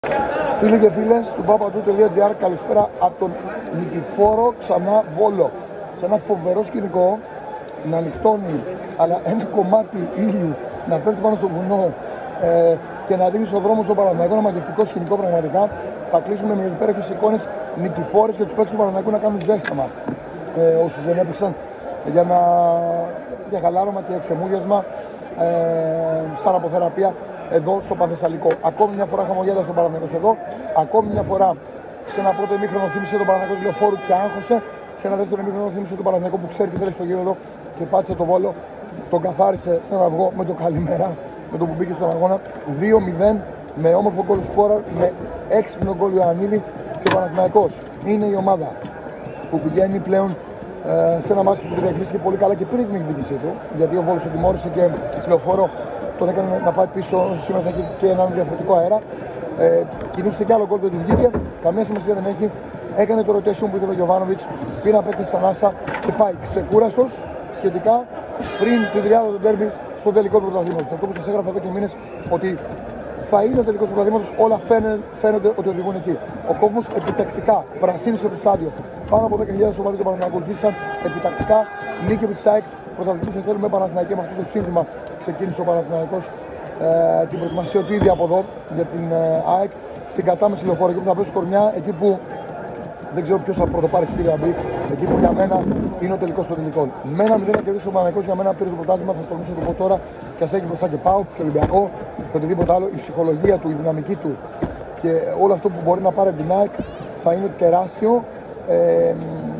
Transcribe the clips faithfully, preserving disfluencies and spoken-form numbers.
Φίλοι και φίλες του παπαντού τελεία τζι άρ, καλησπέρα από τον Νικηφόρο ξανά Βόλο. Σε ένα φοβερό σκηνικό να νυχτώνει, αλλά ένα κομμάτι ήλιου να πέφτει πάνω στο βουνό ε, και να δίνει στον δρόμο στον Παναθηναϊκό, ένα μαγευτικό σκηνικό πραγματικά. Θα κλείσουμε με υπέροχες εικόνες νικηφόρες και τους παίκτες του Παναθηναϊκού να κάνουν ζέσταμα. Ε, όσους δεν έπαιξαν για, να... για χαλάρωμα και εξεμούδιασμα, ε, σαν αποθεραπεία εδώ στο Πανθεσσαλικό. Ακόμη μια φορά χαμογέλασε τον Παναθηναϊκό εδώ. Ακόμη μια φορά σε ένα πρώτο ημίχρονο θύμισε τον Παναθηναϊκό του Λεωφόρου και άγχωσε. Σε ένα δεύτερο ημίχρονο θύμισε τον Παναθηναϊκό που ξέρει τι θέλει στο γήπεδο και πάτησε το Βόλο. Τον καθάρισε σε ένα αυγό με το καλημέρα, με το που μπήκε στον αγώνα. δύο μηδέν με όμορφο γκολ σκόρα, με έξυπνο γκολ Ιωαννίδη, και ο Παναθηναϊκός είναι η ομάδα που πηγαίνει πλέον ε, σε ένα μάτι που το διαχειρίστηκε πολύ καλά και πήρε την εκδίκησή του. Γιατί ο Βόλος τον τιμώρησε και στη Λεωφόρο τον έκανε να πάει πίσω. Σήμερα θα έχει και έναν διαφορετικό αέρα. Ε, κυνήγησε κι άλλο γκολ, δεν του βγήκε. Καμία σημασία δεν έχει. Έκανε το rotation που ήθελε ο Γιοβάνοβιτς. Πήρε να παίξει σαν άσα και πάει ξεκούραστος σχετικά πριν την τριάδα του ντέρμπι στο τελικό του πρωταθλήματος. Αυτό που σας έγραφα εδώ και μήνες ότι θα είναι ο τελικός του πρωταθλήματος, όλα φαίνονται ότι οδηγούν εκεί. Ο κόσμος επιτακτικά πρασίνησε το στάδιο. Πάνω από δέκα χιλιάδες ομάδες του Παναθηναϊκού ζήτησαν επιτακτικά νίκη επί της ΑΕΚ. Πρωταθλητής θα θέλουμε Παναθηναϊκή. Με αυτό το σύνθημα ξεκίνησε ο Παναθηναϊκός ε, την προετοιμασία του ήδη από εδώ για την ε, ΑΕΚ στην κατάμεση Λεωφόρο. Εκεί που θα πέσει κορμιά, εκεί που δεν ξέρω ποιος θα πρωτοπάρει στη γραμμή, εκεί που για μένα είναι ο τελικός των τελικών. Με ένα μηδέν να κερδίσει ο Παναθηναϊκός, για μένα πήρε το πρωτάθλημα. Θα τολμήσω να το πω τώρα, και ας έχει μπροστά και ΠΑΟΚ και Ολυμπιακό και οτιδήποτε άλλο. Η ψυχολογία του, η δυναμική του και όλο αυτό που μπορεί να πάρει από την ΑΕΚ θα είναι τεράστιο. Ε,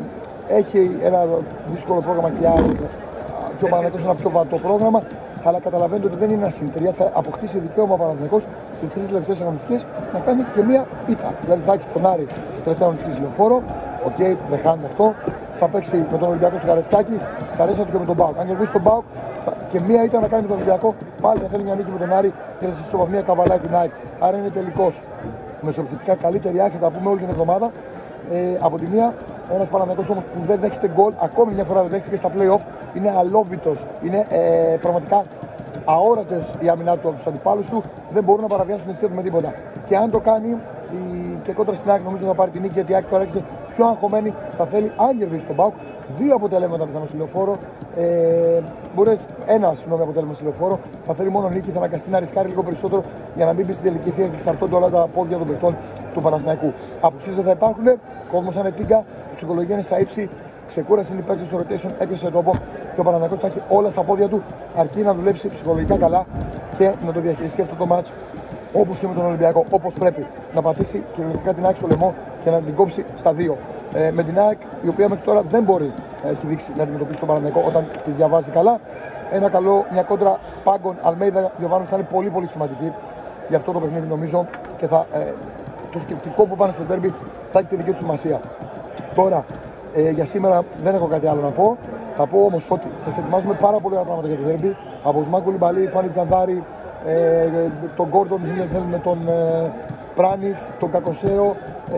έχει ένα δύσκολο πρόγραμμα και, και ο Παναθηναϊκός ένα πιο βατό πρόγραμμα, αλλά καταλαβαίνετε ότι δεν είναι ασυντηρία. Θα αποκτήσει δικαίωμα ο Παναθηναϊκός στις τρεις τελευταίες αγωνιστικές να κάνει και μία ήττα. Δηλαδή θα έχει τον Άρη τελευταία αγωνιστική Λεωφόρο. Οκ, okay, δεν χάνει αυτό. Θα παίξει με τον Ολυμπιακό στο Καρεσκάκι, θα ρέσει του και με τον ΠΑΟΚ. Αν κερδίσει τον ΠΑΟΚ και μία ήττα να κάνει με τον Ολυμπιακό, πάλι θα θέλει μια νίκη με τον Άρη και θα σε ισοβαθμία καβαλάει την ΑΕΚ. Άρα είναι τελικός. Μεσοεπιθετικά καλύτερη ΑΕΚ, θα τα πούμε όλη την εβδομάδα. Ε, από τη μία, ένας Παναθηναϊκός όμως που δεν δέχεται γκολ, ακόμη μια φορά δεν δέχτηκε στα play-off, είναι αλόβητος, είναι ε, πραγματικά αόρατες οι αμυνά του από τους αντιπάλους του, δεν μπορούν να παραβιάσουν την αιστεία του με τίποτα. Και αν το κάνει η... και κόντρα στην ΑΕΚ, νομίζω θα πάρει την νίκη, γιατί η ΑΕΚ τώρα έρχεται πιο αγχωμένη, θα θέλει, αν κερδίσει τον ΠΑΟΚ, δύο αποτελέσματα πιθανό στη Λεωφόρο. Ε, μπορεί ένα συγγνώμη αποτέλεσμα στη Λεωφόρο, θα θέλει μόνο νίκη, θα αναγκαστεί να ρισκάρει λίγο περισσότερο για να μην μπει στην τελική θεία και εξαρτώνται όλα τα πόδια των παιχτών του Παναθηναϊκού. Απουσίες δεν θα υπάρχουν, κόσμος σαν τίγκα, η ψυχολογία είναι στα ύψη, ξεκούρασε η παίκτη στο rotation, έπιασε τόπο και ο Παναθηναϊκός θα έχει όλα στα πόδια του, αρκεί να δουλέψει ψυχολογικά καλά και να το διαχειριστεί αυτό το μάτς όπως και με τον Ολυμπιακό, όπως πρέπει. Να πατήσει κυριολεκτικά την ΑΕΚ στο λαιμό και να την κόψει στα δύο. Ε, με την ΑΕΚ, η οποία μέχρι τώρα δεν μπορεί να έχει δείξει να αντιμετωπίσει τον Παναθηναϊκό όταν τη διαβάζει καλά. Ένα καλό, μια κόντρα Πάγκον Αλμέιδα Γιοβάνοβιτς θα είναι πολύ πολύ σημαντική για αυτό το παιχνίδι, νομίζω, και θα, ε, το σκεπτικό που πάνε στο ντέρμπι θα έχει τη δική του σημασία. Τώρα, ε, για σήμερα δεν έχω κάτι άλλο να πω. Θα πω όμως ότι σας ετοιμάζουμε πάρα πολλά πράγματα για το ντέρμπι. Από Σμάκο Λιμπαλή, Φάνη Τζανδάρη, ε, τον Γκόρντον με τον ε, Πράνιτς, τον Κακοσέο,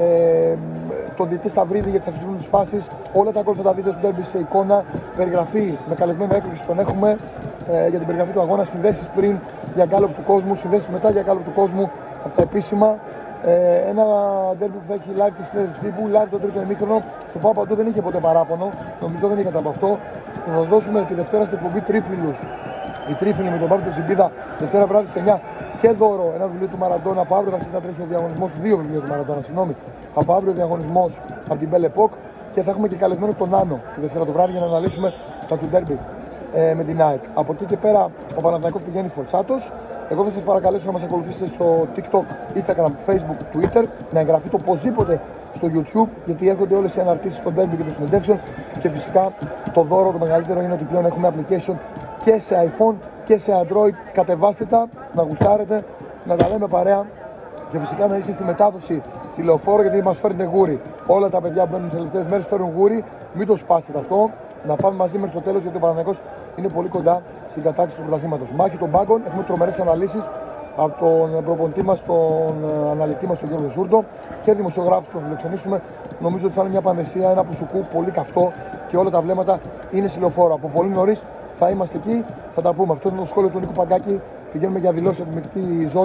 ε, τον διετή Σταυρίδη για τις αφισβητούμενες φάσεις. Όλα τα γκολ θα τα δείτε στο ντέρμπι σε εικόνα. Περιγραφή με καλεσμένο έκπληξη τον έχουμε ε, για την περιγραφή του αγώνα. Συνδέσεις πριν για γκάλωπ του κόσμου, συνδέσεις μετά για γκάλωπ του κόσμου από τα επίσημα. Ε, ένα ντέρμπι που θα έχει live τη συνέντευξη τύπου, live το τρίτο ημίχρονο. Το Παπαντού δεν είχε ποτέ παράπονο, νομίζω δεν είχατε από αυτό. Θα δώσουμε τη Δευτέρα στην εκπομπή Τρίφυλλους. Η Τρίφυλλοι με τον Πάπη Τζιμπίδα, Δευτέρα βράδυ στις εννιά. Και δώρο ένα βιβλίο του Μαραντόνα. Από αύριο θα αρχίσει να τρέχει ο διαγωνισμός. Δύο βιβλία του Μαραντόνα, συγγνώμη. Από αύριο ο διαγωνισμός από την Belle Epoque. Και θα έχουμε και καλεσμένο τον Άνω τη Δευτέρα το βράδυ για να αναλύσουμε τα του ντέρμπι ε, με την ΑΕΚ. Από εκεί και πέρα ο Παναθηναϊκός πηγαίνει φορτσάτος. Εγώ θα σας παρακαλέσω να μας ακολουθήσετε στο TikTok, Instagram, Facebook, Twitter, να εγγραφείτε οπωσδήποτε στο YouTube, γιατί έρχονται όλες οι αναρτήσεις των ντέρμπι και των συνεντεύξεων. Και φυσικά το δώρο το μεγαλύτερο είναι ότι πλέον έχουμε application και σε iPhone και σε Android. Κατεβάστε τα, να γουστάρετε, να τα λέμε παρέα και φυσικά να είστε στη μετάδοση στη Λεωφόρο, γιατί μας φέρνετε γούρι. Όλα τα παιδιά που μπαίνουν τις τελευταίες μέρες φέρουν γούρι, μην το σπάσετε αυτό. Να πάμε μαζί μέχρι το τέλος, γιατί ο Παναθηναϊκός είναι πολύ κοντά στην κατάκτηση του πρωταθλήματος. Μάχη των Πάγκων, έχουμε τρομερές αναλύσεις από τον προπονητή μας, τον αναλυτή μας, τον Γιώργο Ζούρντο, και δημοσιογράφους που θα φιλοξενήσουμε. Νομίζω ότι θα είναι μια πανδεσία, ένα πουσουκού πολύ καυτό και όλα τα βλέμματα είναι στη Λεωφόρο. Από πολύ νωρίς θα είμαστε εκεί, θα τα πούμε. Αυτό είναι το σχόλιο του Νίκου Παγκάκη. Πηγαίνουμε για δηλώσεις από τη μεικτή ζώνη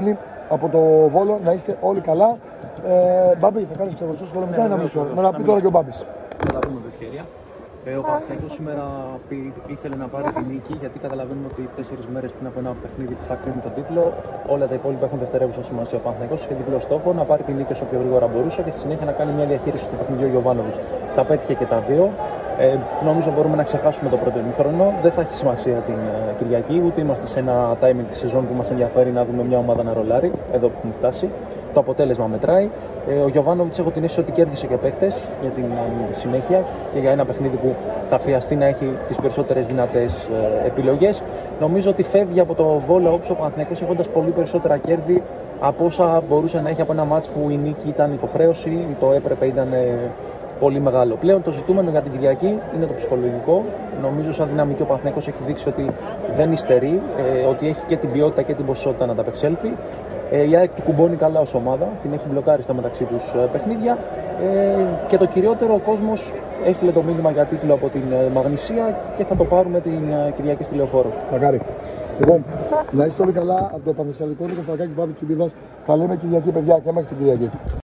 από το Βόλο. Να είστε όλοι καλά. Ε, Μπάμπη, θα κάνεις ξεχωριστό σχόλιο μετά ή να μιλήσω? Να πει τώρα και ο Μπάμπης. Θα τα πούμε με ευκαιρία. Ε, ο Παναθηναϊκός σήμερα ήθελε να πάρει τη νίκη, γιατί καταλαβαίνουμε ότι τέσσερις μέρες πριν από ένα παιχνίδι που θα κρίνει τον τίτλο, όλα τα υπόλοιπα έχουν δευτερεύουσα σημασία. Ο Παναθηναϊκός είχε διπλό στόχο να πάρει τη νίκη όσο πιο γρήγορα μπορούσε και στη συνέχεια να κάνει μια διαχείριση του παιχνιδιού ο Γιοβάνοβιτς. Τα πέτυχε και τα δύο. Ε, νομίζω μπορούμε να ξεχάσουμε το πρώτο ημίχρονο. Δεν θα έχει σημασία την uh, Κυριακή, ούτε είμαστε σε ένα timing τη σεζόν που μας ενδιαφέρει να δούμε μια ομάδα να ρολάρει, εδώ που έχουμε φτάσει. Το αποτέλεσμα μετράει. Ε, ο Γιοβάνοβιτς έχω την αίσθηση ότι κέρδισε και παίχτες για την ε, συνέχεια και για ένα παιχνίδι που θα χρειαστεί να έχει τις περισσότερες δυνατές ε, επιλογές. Νομίζω ότι φεύγει από το Βόλο όψο ο Παναθηναϊκός έχοντας πολύ περισσότερα κέρδη από όσα μπορούσε να έχει από ένα μάτς που η νίκη ήταν υποχρέωση, το έπρεπε ήταν ε, πολύ μεγάλο. Πλέον το ζητούμενο για την Κυριακή είναι το ψυχολογικό. Νομίζω σαν δυναμική ο Παναθηναϊκός έχει δείξει ότι δεν υστερεί, ε, ότι έχει και την ποιότητα και την ποσότητα να τα απεξέλθει. Η ΑΕΚ του κουμπώνει καλά ως ομάδα, την έχει μπλοκάρει στα μεταξύ τους παιχνίδια ε, και το κυριότερο, ο κόσμος έστειλε το μήνυμα για τίτλο από την Μαγνησία και θα το πάρουμε την Κυριακή στη Λεωφόρο. Μακάρι. Λοιπόν, να είστε όλοι καλά από το Πανθεσσαλικό Νίκος Παλακάκης Μπάμπη Τσιμπίδας. Τα λέμε Κυριακή, παιδιά, και μέχρι την Κυριακή.